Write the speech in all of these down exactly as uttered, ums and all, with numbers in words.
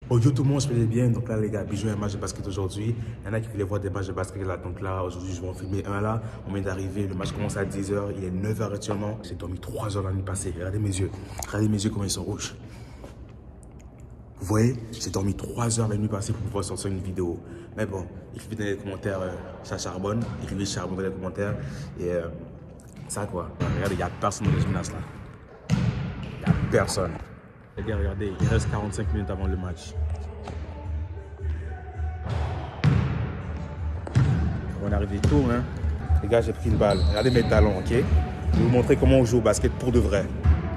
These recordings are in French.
Bon, yo tout le monde, je fais bien. Donc là, les gars, bijou un match de basket aujourd'hui. Il y en a qui voulaient voir des matchs de basket là. Donc là, aujourd'hui, je vais en filmer un là. On vient d'arriver. Le match commence à dix heures. Il est neuf heures actuellement. J'ai dormi trois heures la nuit passée. Regardez mes yeux. Regardez mes yeux comment ils sont rouges. Vous voyez, j'ai dormi trois heures la nuit passée pour pouvoir sortir une vidéo. Mais bon, écrivez dans les commentaires, euh, ça charbonne. Écrivez charbonne dans les commentaires. Et euh, ça quoi. Regardez, il n'y a personne dans le gymnase là. Il n'y a personne. Les gars, regardez, il reste quarante-cinq minutes avant le match. On est arrivé tôt, hein. Les gars, j'ai pris une balle. Regardez mes talons, ok? Je vais vous montrer comment on joue au basket pour de vrai.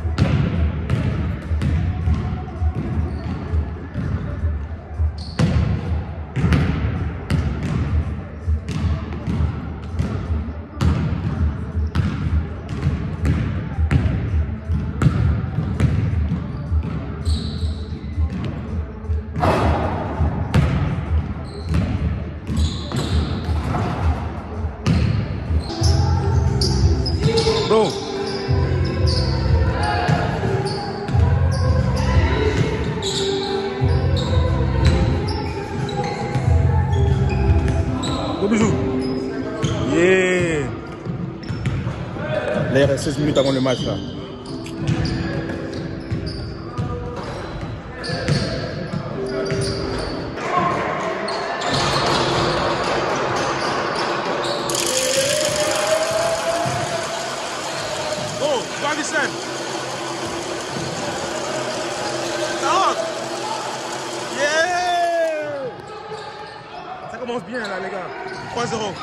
Bro. Gros bisous. Yeah. Là, il reste seize minutes avant le match là. Vicent. Ça yeah. Ça commence bien là les gars. trois zéro.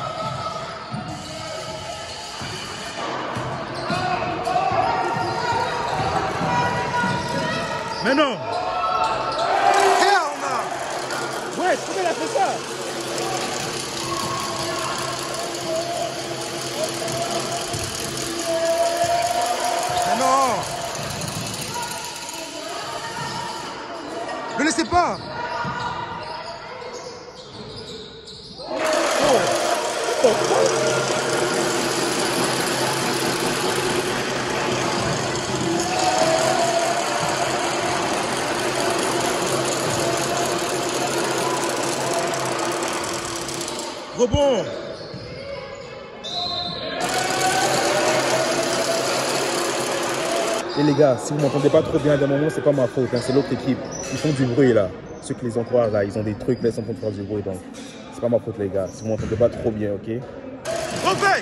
Mais non. Hell no. Ouais, comment il a fait ça? Non. Ne laissez pas. Oh. Oh. Rebond. Et les gars, si vous m'entendez pas trop bien d'un moment, c'est pas ma faute, hein, c'est l'autre équipe. Ils font du bruit là. Ceux qui les encouragent là, ils ont des trucs là, ils sont en train de faire du bruit. Donc, c'est pas ma faute les gars. Si vous m'entendez pas trop bien, ok? Refais.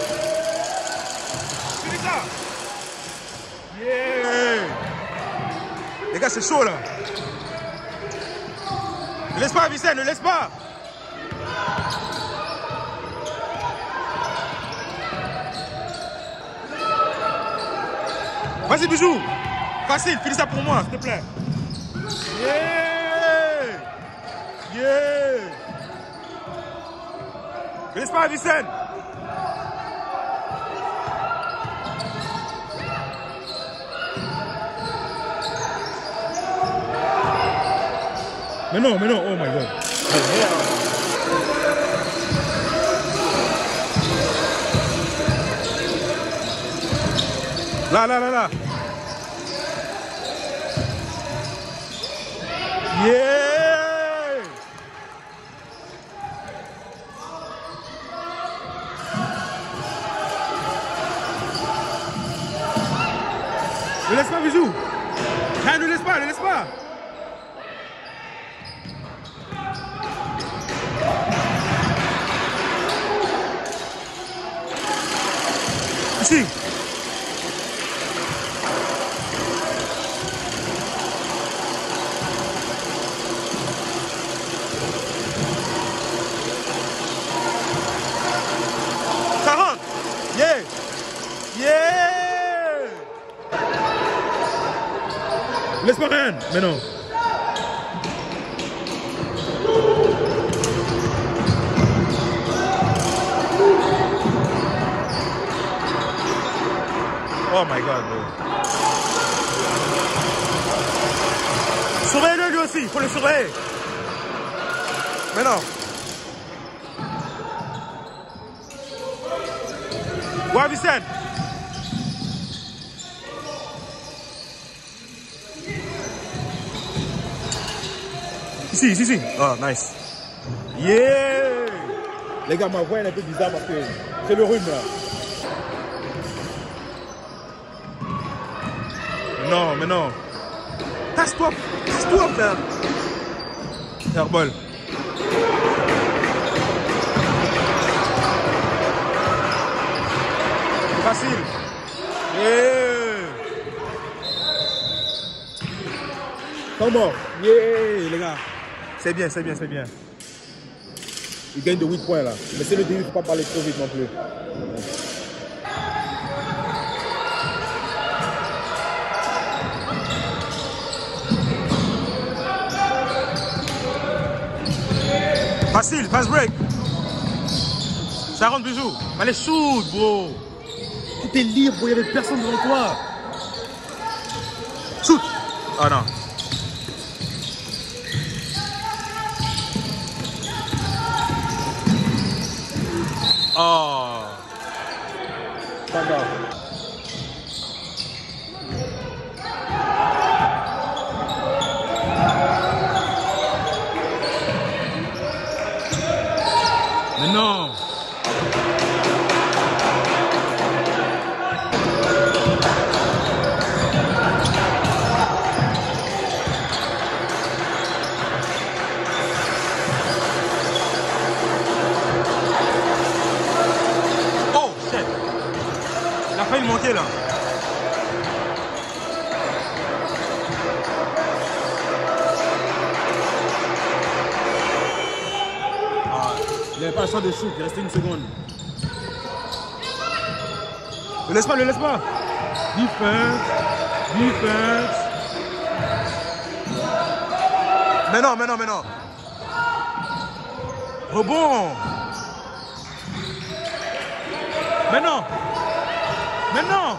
Finis ça. Yeah. Les gars, c'est chaud là. Ne laisse pas, Vicent, ne laisse pas. Vas-y, bijou. Facile, finis ça pour moi, s'il te plaît. Yeah. Yeah. Ne laisse pas, Vicent. Mais non, mais non, oh my god. Là, là, là, là. Yeah! Ne laisse pas, bijou. Ah, ne laisse pas, ne laisse pas. Ici. Ça rentre. Yeah. Yeah. Laisse pas rien. Mais non. Oh my god, bro. Surveille-le lui aussi, il faut le surveiller. Mais non. Ouais, Vicent. Ici, ici, ici. Oh, nice. Yeah! Les gars, ma voix elle est un peu bizarre parce que c'est le rhume là. Non, mais non. Casse-toi, casse-toi, frère. Airball. Facile. Yeah. Comment? Yeah, les gars. C'est bien, c'est bien, c'est bien. Il gagne de huit points là. Mais c'est le début, il ne faut pas parler trop vite non plus. Facile, fast break. Ça rentre, bijou. Allez, shoot, bro. Tout est libre, bro. Il n'y avait personne devant toi. Shoot. Oh non. Oh. Pas grave. Mais non. Oh, shit. Il a failli manquer là. Il n'y avait pas le choix de shoot, il restait une seconde. Le laisse pas, le laisse pas. Defense, defense. Mais non, mais non, mais non. Rebond. Mais non. Mais non.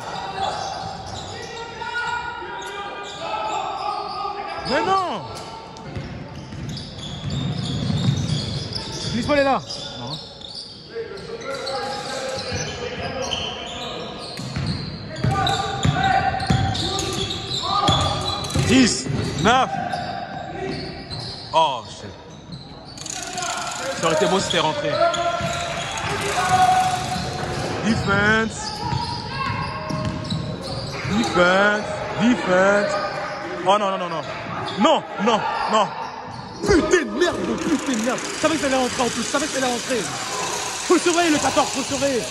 Mais non. Glisse pas, elle est là. Non. dix, neuf. Oh, shit. Ça aurait été beau si c'était rentré. Defense. Defense. Defense. Oh non, non, non, non. Non, non, non. Putain de merde, bro, putain de merde. Je savais que ça allait rentrer en plus, je savais que ça allait rentrer. Faut le surveiller le quatorze, faut le surveiller.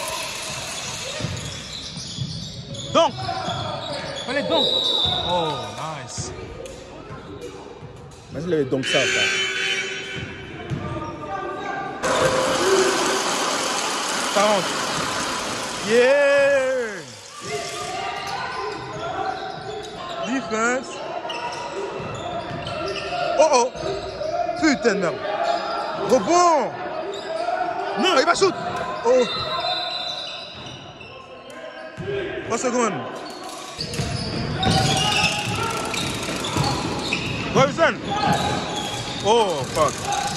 Donc. Allez, donc. Oh, nice. Imagine il avait donc ça, ça. Ça rentre. Yeah. Defense. Oh oh. Putain de merde. Rebond. Non, il va shoot. Oh. trois secondes. Robinson. Oh, fuck.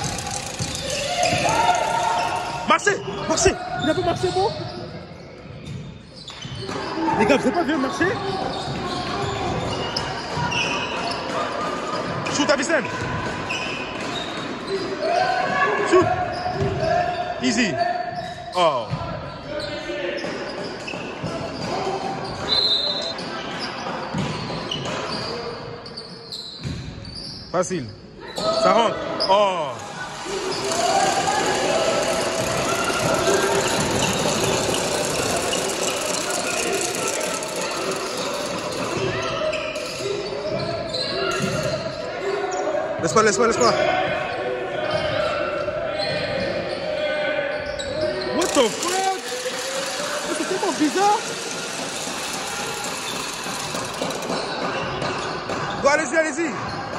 Marchez, marchez. Il a pas marché, bon. Les gars, vous savez pas bien marcher? Shoot, Avicenne. Shoot. Easy. Oh. Facile. Ça rentre. Oh. Laisse-moi, laisse-moi, laisse-moi. What the fuck? C'est tellement bizarre. Go, allez-y, allez-y.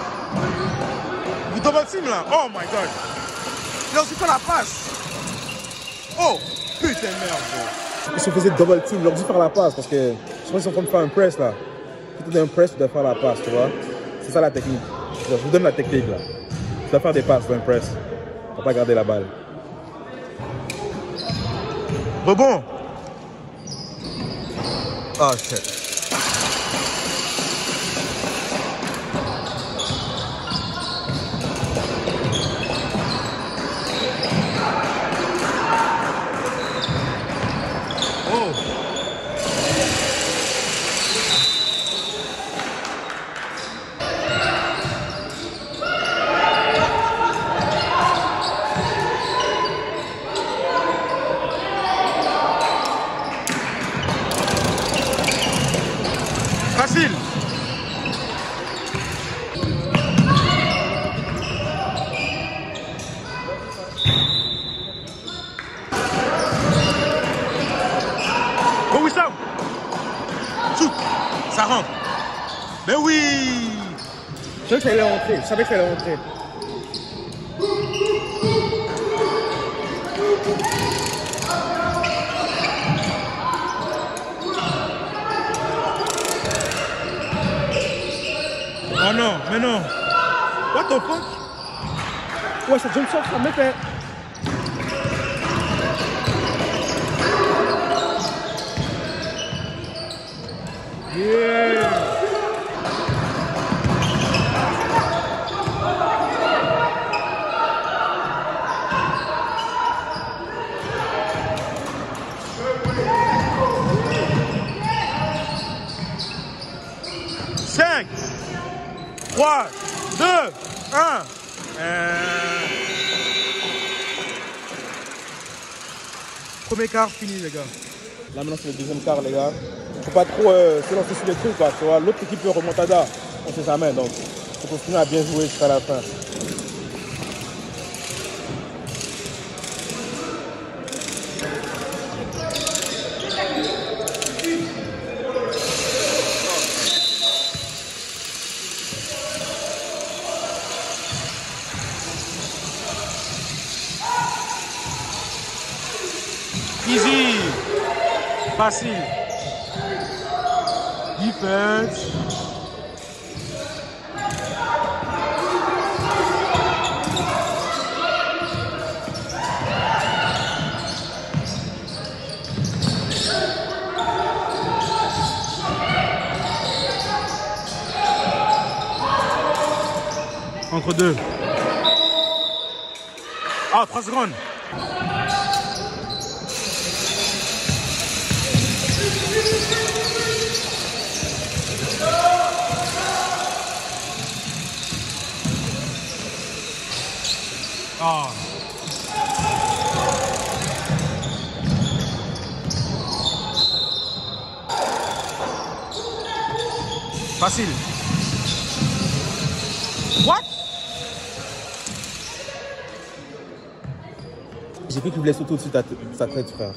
Vous double team là. Oh my god. Il a aussi fait la passe. Oh, putain de merde, bro. Ils se faisaient double team, ils leur dit faire la passe parce que je pense qu'ils sont en train de faire un press là. Si tu as un press, tu dois faire la passe, tu vois. C'est ça la technique. Je vous donne la technique là. Tu dois faire des passes dans un press. Tu ne vas pas garder la balle. Rebond. Oh shit. Mais oui! Je savais que ça allait rentrer. Je savais que ça allait rentrer. Oh non, mais non. What the fuck? Ouais, c'est jump shot, ça me fait. Yeah! cinq, trois, deux, un. Euh... Premier quart fini, les gars. Là maintenant c'est le deuxième quart, les gars. Faut pas trop euh, se lancer sur les trucs, quoi. Tu vois, l'autre équipe peut remontada. On sait jamais, donc faut continuer à bien jouer jusqu'à la fin. Easy. Facile. Defense. Entre deux. Ah, trois secondes. Ah. Facile. What? J'ai cru qu'il voulait sauter au-dessus de sa tête, frère.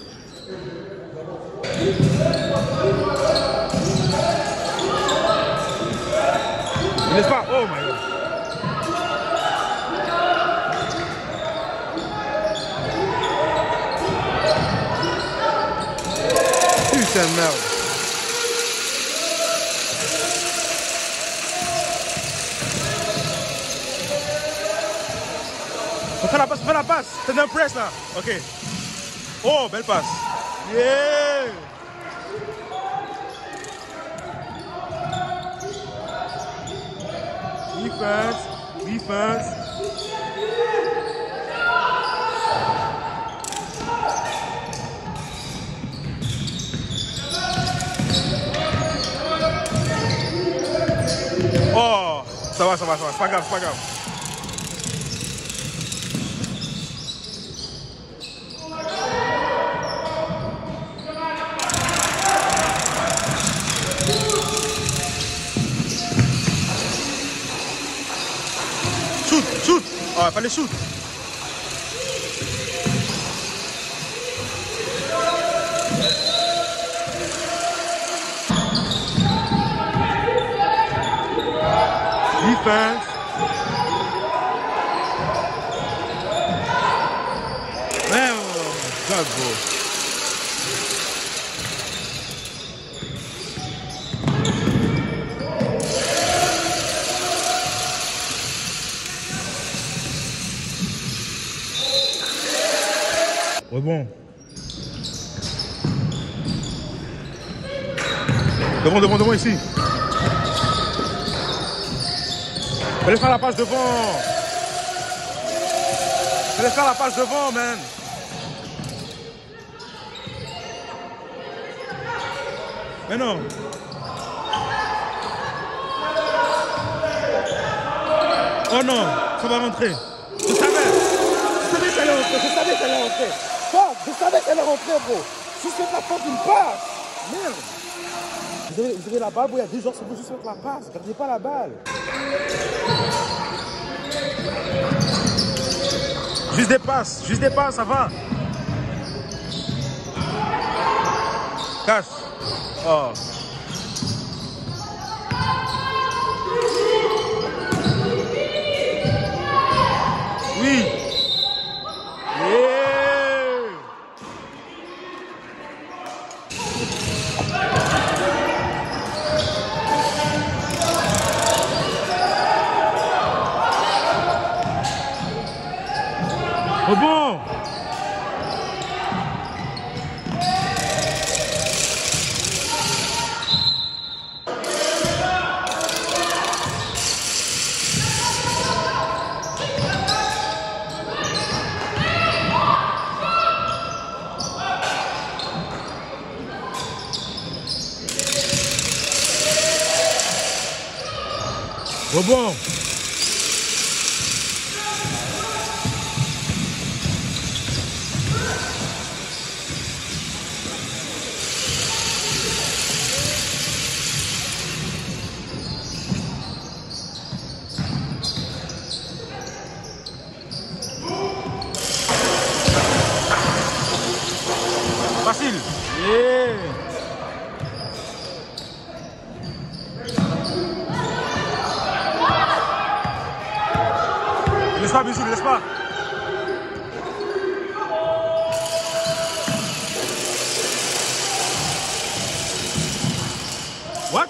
N'est-ce pas? Oh my god. Putain de merde. On fait la passe, on fait la passe. C'est un press là. Ok. Oh, belle passe. Yeah. Defense, defense. Oh, ça va, ça va, ça va. C'est pas grave, c'est pas grave. Shoot, shoot. Ah, il fallait shoot. Defense. Man, oh my God, bro. Ouais, bon. Devant, devant, devant ici. Fallait faire la passe devant. Fallait faire la passe devant, man. Mais non. Oh non, ça va rentrer. Je savais. Je savais qu'elle allait rentrer. Je savais qu'elle allait rentrer. Fuck, je savais qu'elle allait rentrer, bro. Juste mettre la faute d'une passe. Merde. Vous avez, vous avez la balle, bro. Il y a deux joueurs, c'est vous juste mettre la passe. Gardez pas la balle. Juste des passes, juste des passes, ça va. Cache. Oh. Rebond. Rebond. Facile. Yeah. Laisse pas, Bisou, laisse pas. What?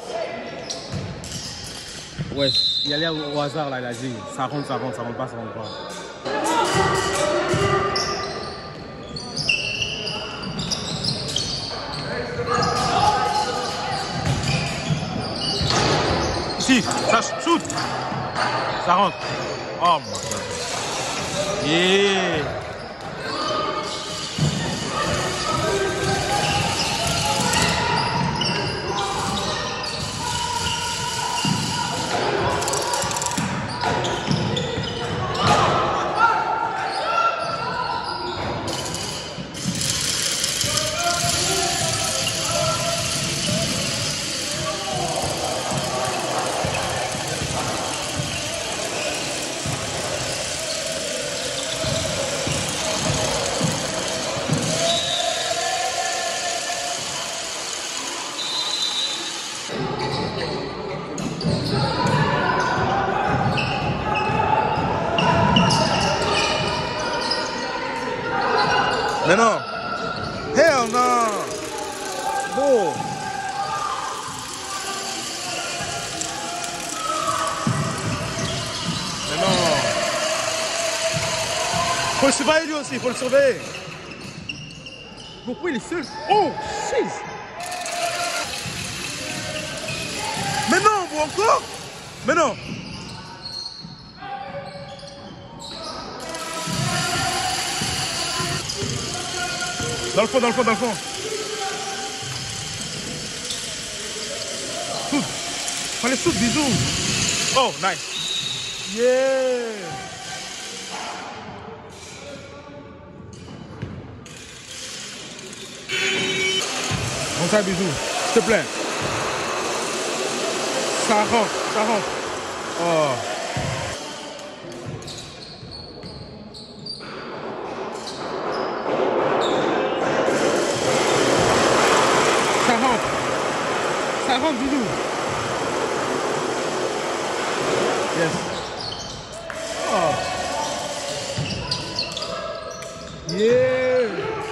Ouais, il allait au hasard là, il a dit ça rentre, ça rentre, ça rentre pas, ça rentre pas. Ici, ça shoot. Ça rentre. Oh my god. Yeah. Mais non. Hell non. Bon. Mais non. Faut le surveiller lui aussi, faut le surveiller. Pourquoi il est seul? Oh, shit. Mais non, bon encore. Mais non. Dans le fond, dans le fond, dans le fond. Soude. Fallait soude, bisous. Oh, nice. Yeah. Bon ça, bisous. S'il te plaît. Ça rentre, ça rentre. Oh. Ça rentre. Ça rentre, bisous. Yes. Oh. Yeah.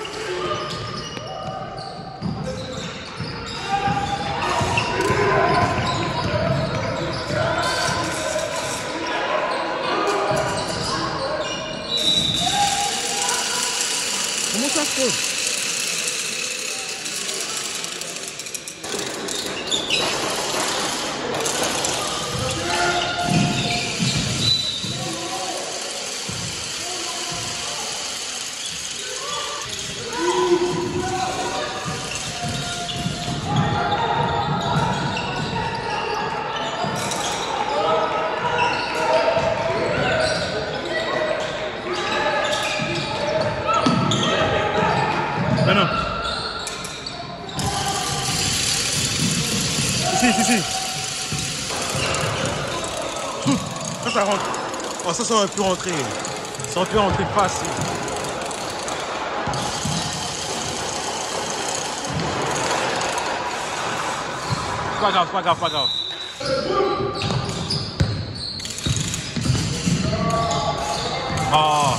Comment ça se fait? Mais non. Ici, ici, ici. Ça, ça rentre. Oh, ça, ça aurait pu rentrer. Ça aurait pu rentrer facile. Pas grave, pas grave, pas grave. Oh.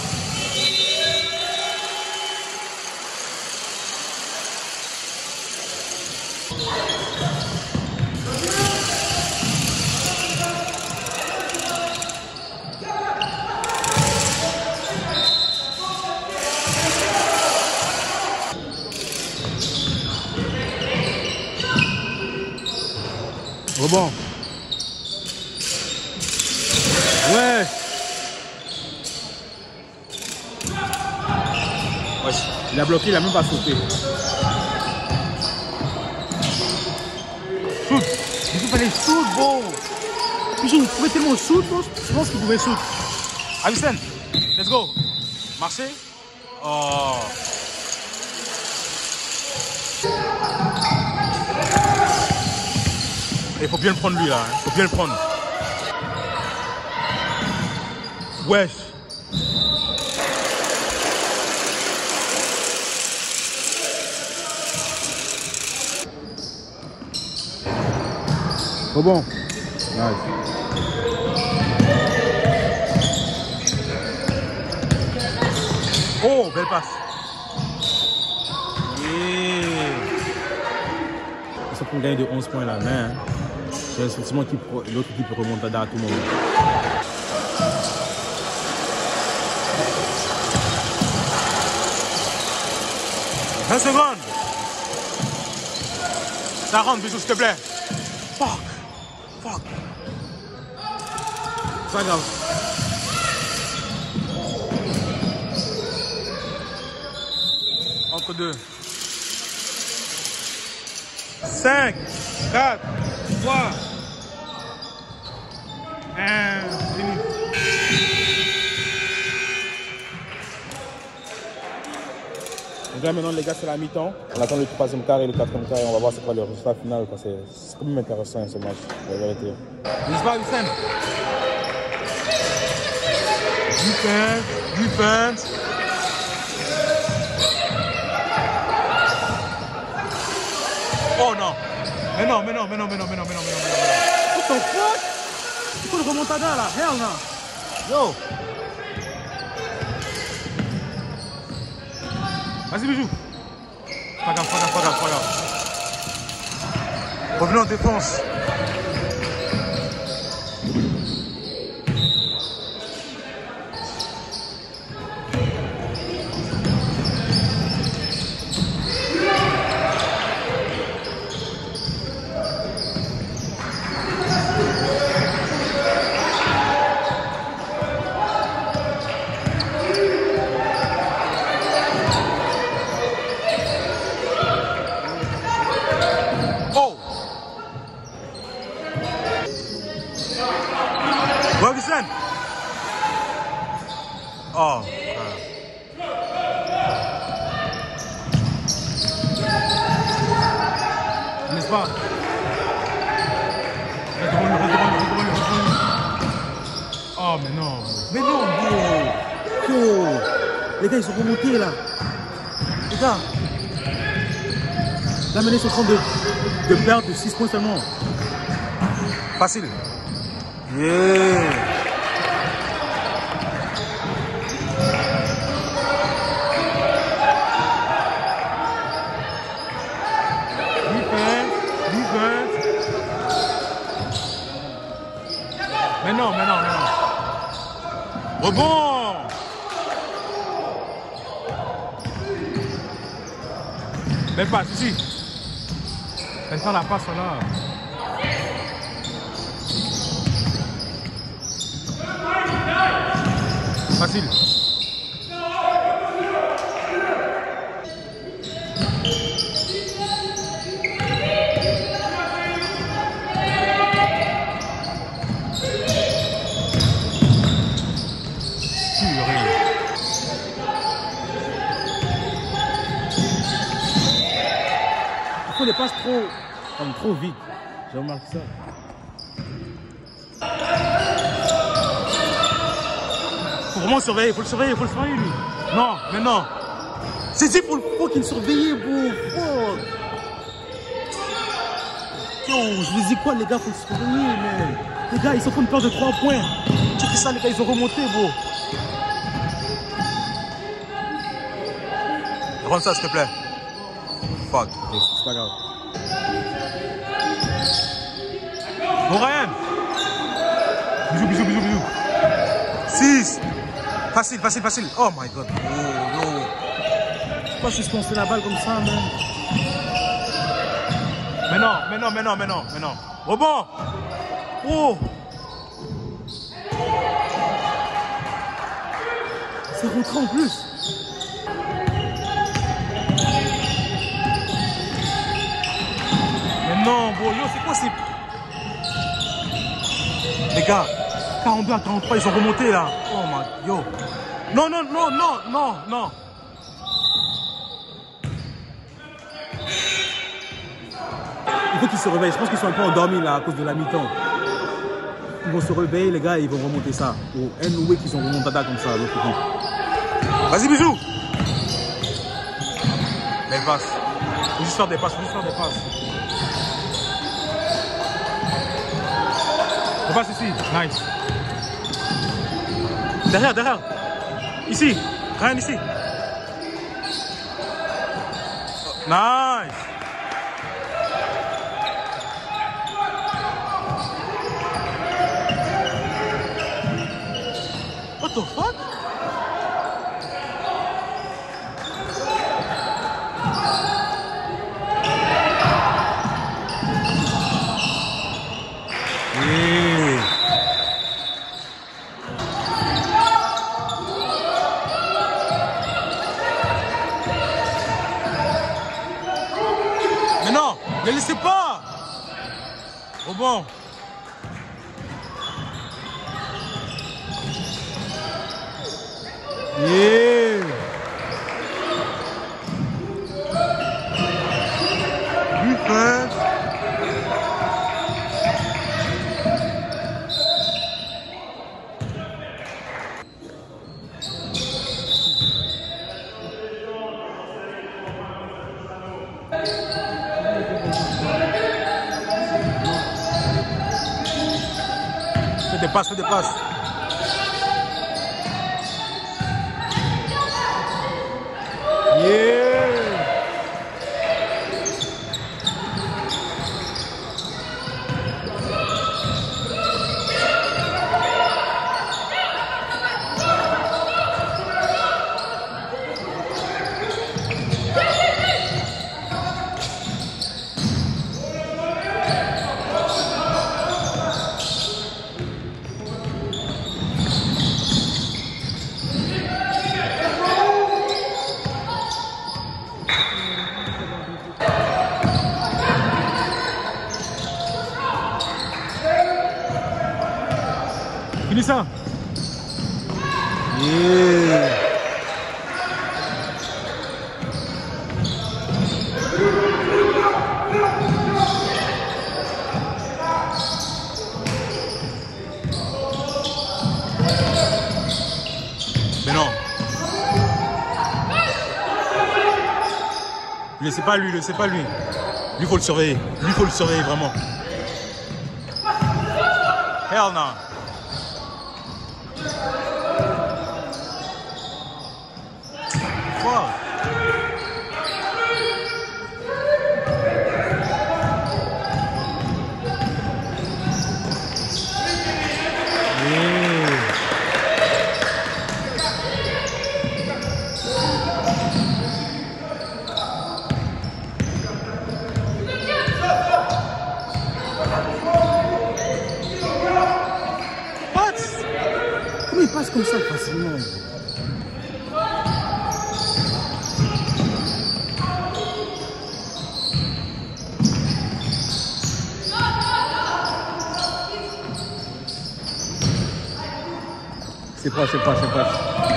bon. Ouais. Ouais. Il a bloqué, il a même pas sauté. Shoot. Il fallait shoot, bon. Bijou, vous pouvez tellement shoot, je pense qu'il pouvait shoot. Avicenne, let's go. Marché. Oh. Il faut bien le prendre lui là, il hein. faut bien le prendre. Wesh. Oh bon. Nice. Oh, belle passe. Yeah. Ils sont pour gagner de onze points la main. Hein. J'ai le sentiment que l'autre équipe peut remonter à tout moment. vingt secondes. Ça rentre, Bijou, s'il te plaît. Fuck. Fuck. C'est pas grave. Entre deux. cinq, quatre, trois, un, fini. Donc là maintenant les gars c'est la mi-temps. On attend le troisième quart et le quatrième quart et on va voir c'est quoi le résultat final parce que c'est quand même intéressant ce match, la vérité. N'est-ce pas Hussein? Defense, defense. Oh non. Mais non, mais non, mais non, mais non, mais non, mais non, mais non, mais non. What the fuck? C'est quoi le remontada là? Hell no. Yo. Vas-y Bijou. Pas grave, pas grave, pas grave, pas grave. Revenez en défense. Oh. N'est-ce pas? Oh mais non. Mais non, bro. Yo. Les gars ils sont remontés là. Les gars. Là maintenant ils sont en train de, de perdre de six points seulement. Facile. Yeah. Mais non, mais non, mais non. Rebond. Mais pas, ici. Elle fait la passe là. Facile. Il les passe trop, comme trop vite. J'ai remarqué ça. Faut vraiment surveiller, faut le surveiller, faut le surveiller lui. Non, mais non. C'est dit pour le faut qu'il surveille, bro. Fuck. Yo, je vous dis quoi les gars, faut le surveiller, man. Les gars, ils sont pour une peur de trois points. Checkez ça les gars, ils ont remonté, bro. Rends ça s'il te plaît. Fuck. C'est pas grave. Bon Ryan. Bisous, bisous, bisous, bisous. six. Facile, facile, facile. Oh my god. Oh, no. Pourquoi je suis lancé la balle comme ça, man? Mais non, mais non, mais non, mais non, mais non. Rebond. Oh. C'est rentré en plus. Mais non, bro, yo, c'est quoi ces... Les gars, quarante-deux à quarante-trois, ils sont remontés là. Oh my, yo. Non, non, non, non, non, non. Il faut qu'ils se réveillent. Je pense qu'ils sont un peu endormis là à cause de la mi-temps. Ils vont se réveiller, les gars, et ils vont remonter ça. Au N-way qu'ils ont remontada comme ça, l'autre côté. Vas-y, bisous. Belle passe. Faut juste faire des passes, faut juste faire des passes. On passe ici. Nice. Derrière, derrière. Ici. Ryan, ici. Nice. What the fuck? Yeah. Mais non, ne laissez pas. Oh bon. Yeah. Defense. Fais des passes, fais des passes. Yeah. Finis ça. Yeah. Mais non. Le c'est pas lui, le c'est pas lui. Lui faut le surveiller. Lui faut le surveiller vraiment. Hell no. Wow. Yeah. What? Comment il passe comme ça facilement? C'est pas, c'est pas, c'est pas.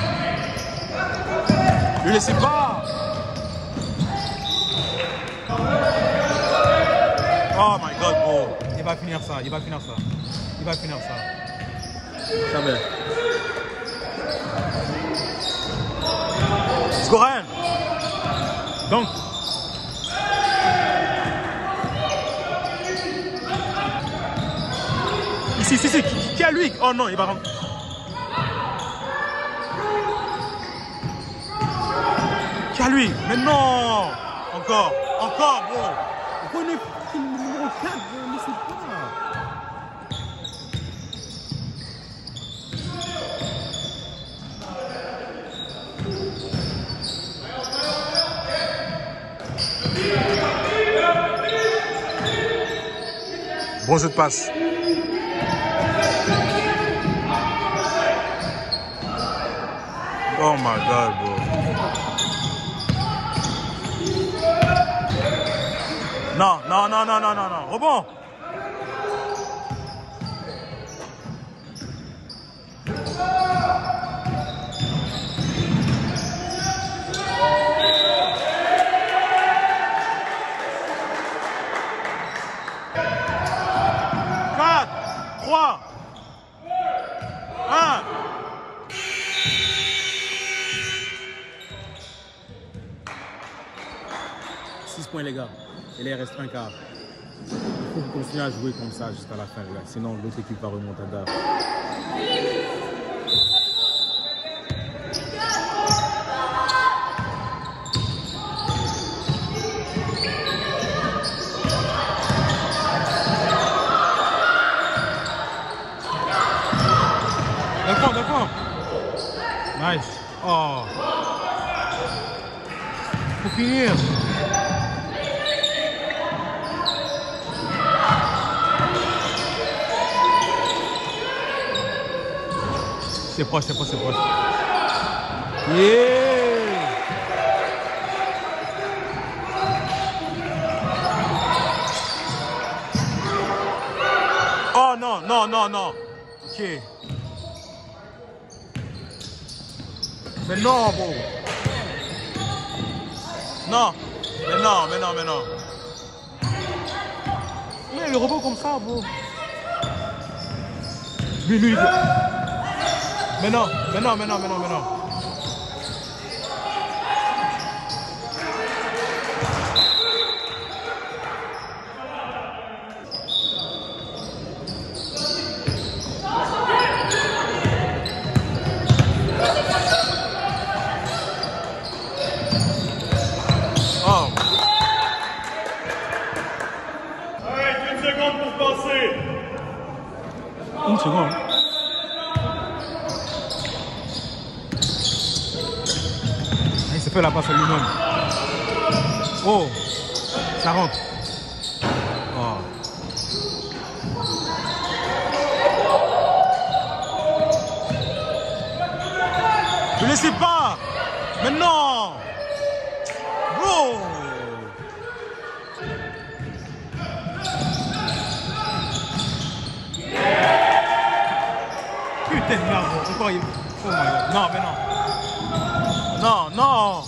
Ne laissez pas. Oh my god, bro. Il va finir ça, il va finir ça. Il va finir ça. Jamais. Let's go, Ryan. Donc. Ici, ici, ici. Qui, qui a lui? Oh non, il va rentrer. Qu'à lui, mais non. Encore, encore, bro. Pourquoi il est le numéro quatre, bro? Ne sais pas. Bon jeu de passe. Oh my god, bro. Non, non, non, non, non, non, non. Rebond. quatre, trois, un. six points, les gars. Et là, il reste un quart. Il faut continuer à jouer comme ça jusqu'à la fin, les gars. Sinon, l'autre équipe va remonter d'art. D'accord, d'accord. Nice. Oh. Faut finir. C'est proche, c'est proche, c'est proche. Yeah. Oh non, non, non, non. Ok. Mais non, bon. Non. Mais non, mais non, mais non. Mais le robot comme ça, bon. Lui, lui. Mais non, mais non, mais non, mais non, mais non. Oh. Allez, une seconde pour passer. Une seconde. Il se fait la passe à lui-même. Oh, ça rentre. Oh. Ne laissez pas. Mais non. Bro. Putain de merde. Encore il... Oh my god. Non, mais non. Non, non.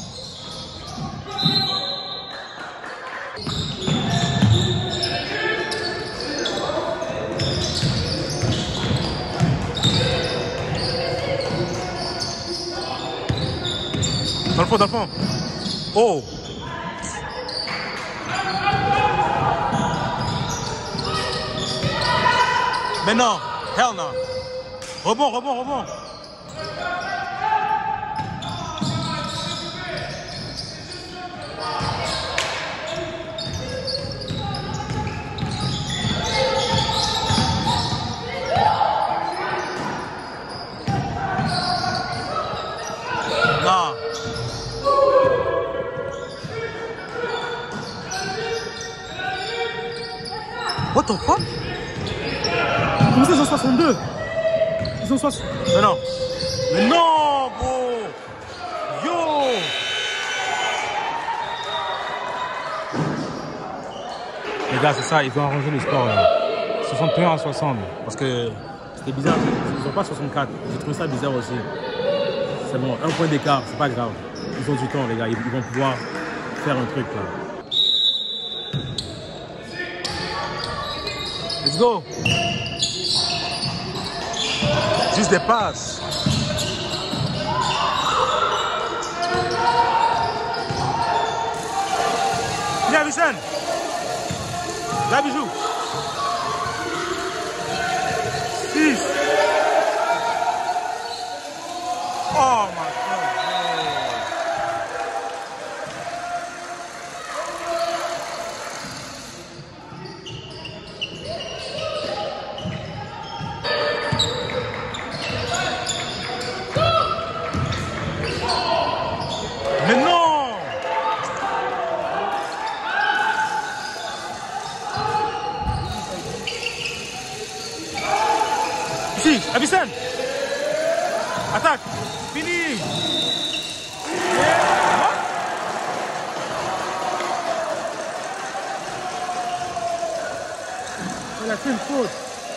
Dans le fond, dans le fond. Oh. Mais non. Hell no. Rebond, rebond, rebond. Non. What the fuck? Comment ça, ils ont soixante-deux? Ils ont soixante... Mais non. Mais non, bro. Yo. Les gars, c'est ça, ils ont arrangé le score là. soixante et un à soixante. Parce que C'était bizarre. Ils n'ont pas soixante-quatre. J'ai trouvé ça bizarre aussi. C'est bon, un point d'écart, c'est pas grave. Ils ont du temps, les gars. Ils vont pouvoir faire un truc là. let's go. Juste des passes. Viens, Vicente. Là, bijou. six. Oh my god. Mais non. Attaque. Fini. Il a fait une faute.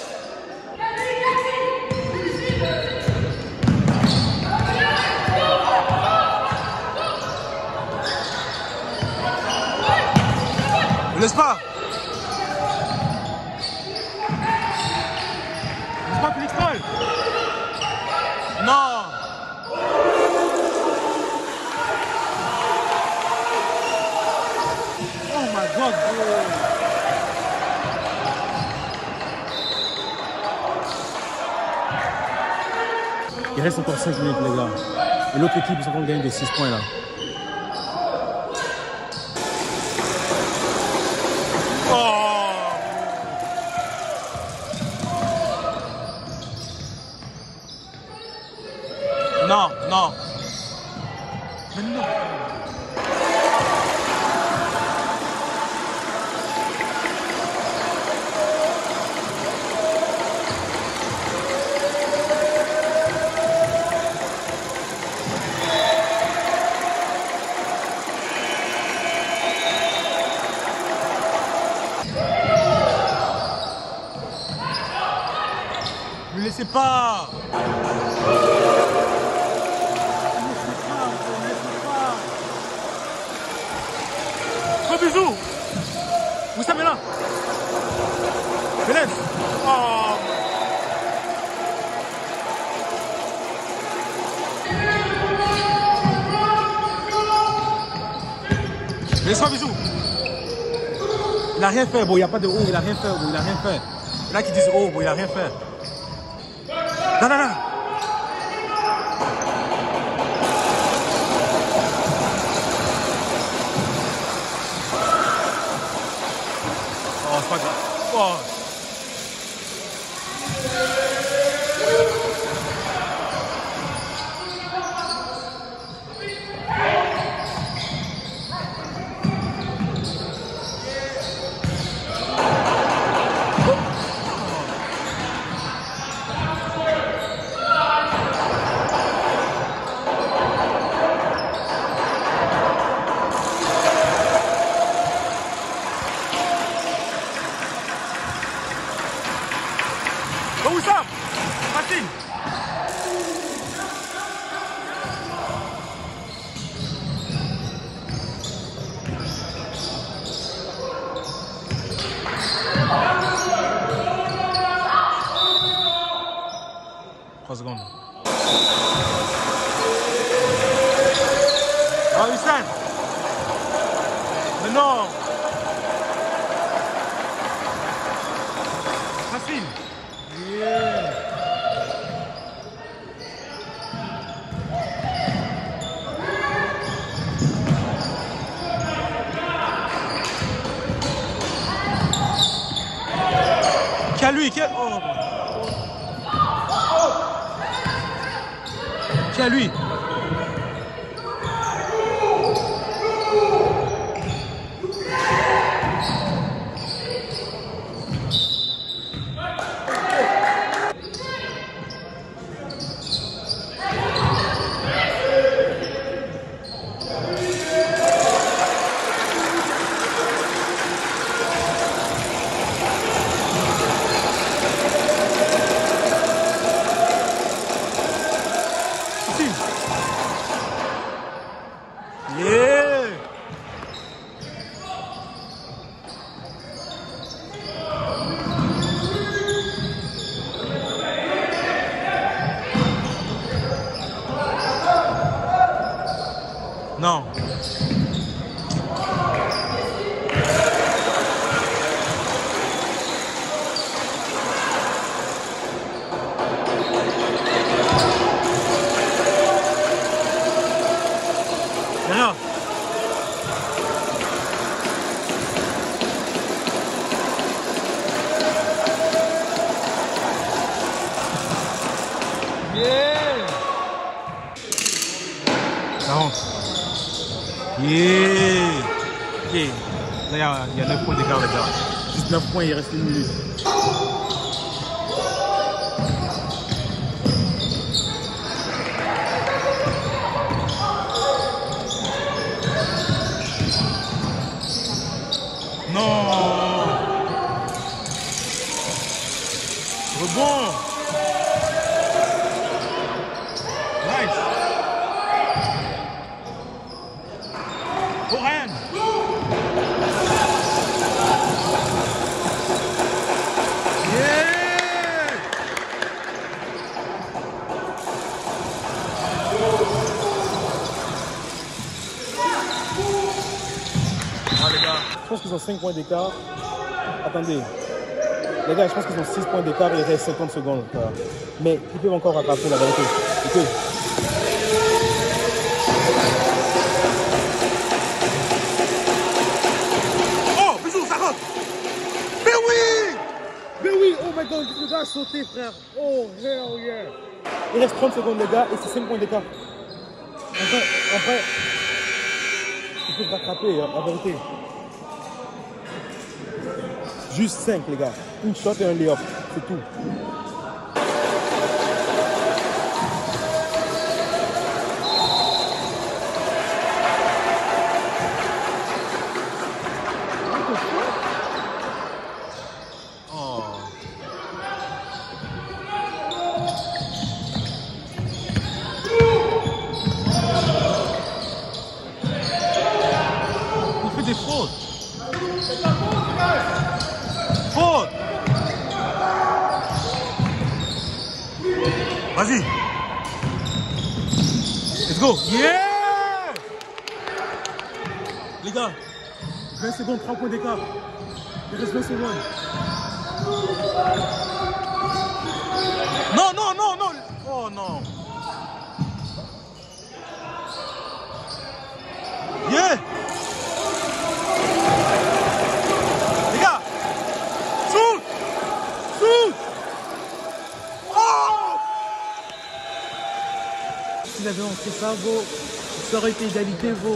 Ne laisse pas. Ne laisse pas Félix Paul. Non. Oh my God, bro. Il reste encore cinq minutes, les gars. Et l'autre équipe, ils sont en train de gagner de six points, là. Oh! Non, non. Mais non. Ne laissez pas. Gros bisous. Où ça met là? Félix. Oh. Laisse-moi bisous. Il a rien fait, bon, il n'y a pas de haut, il a rien fait, bon, il a rien fait. Il y en a qui disent oh, bon, il a rien fait. Non, non, non. Oh, c'est pas grave. Oh. Où ça? Facile. Trois secondes. Ah, Hussein. Mais non. Facile. Yeah. Qu'à lui, qu'à oh. Qu'à lui. Yeah. Non. Rien. Yeah. Ça rentre. Yeah. Ok. Là, il y a, il y a neuf points d'écart, les gars. Juste neuf points, il reste une minute. Nice. Forehand. Yeah. Ah les gars, je pense qu'ils ont cinq points d'écart. Attendez. Les gars, je pense qu'ils ont six points d'écart et il reste cinquante secondes. Voilà. Mais ils peuvent encore rattraper la vérité. Ils peuvent. Oh, bisous, ça rentre. Mais oui. Mais oui, oh my god, le gars a sauté, frère. Oh, hell yeah. Il reste trente secondes, les gars, et c'est cinq points d'écart. En vrai, en vrai, ils peuvent rattraper, hein, la vérité. Juste cinq, les gars. Une shot et un lay-up. C'est tout. Oh. Il fait des fautes. Faute. Vas-y. Let's go. Yeah. Les gars, vingt secondes, trois points d'écart. Il reste vingt secondes. Non, non, non, non. Oh non. Yeah. Les gars. Shoot. Shoot. Oh. S'il avait entré ça, vos... ça aurait été égalité, vos...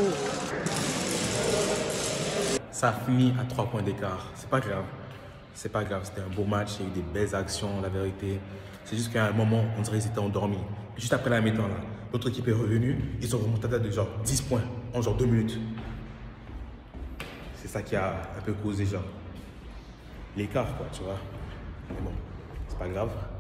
Ça finit à trois points d'écart. C'est pas grave. C'est pas grave. C'était un beau match. Il y a eu des belles actions, la vérité. C'est juste qu'à un moment, on dirait qu'ils étaient endormis. Juste après la mi-temps, là, l'autre équipe est revenue. Ils ont remonté à de genre dix points en genre deux minutes. C'est ça qui a un peu causé genre l'écart, quoi, tu vois. Mais bon, c'est pas grave.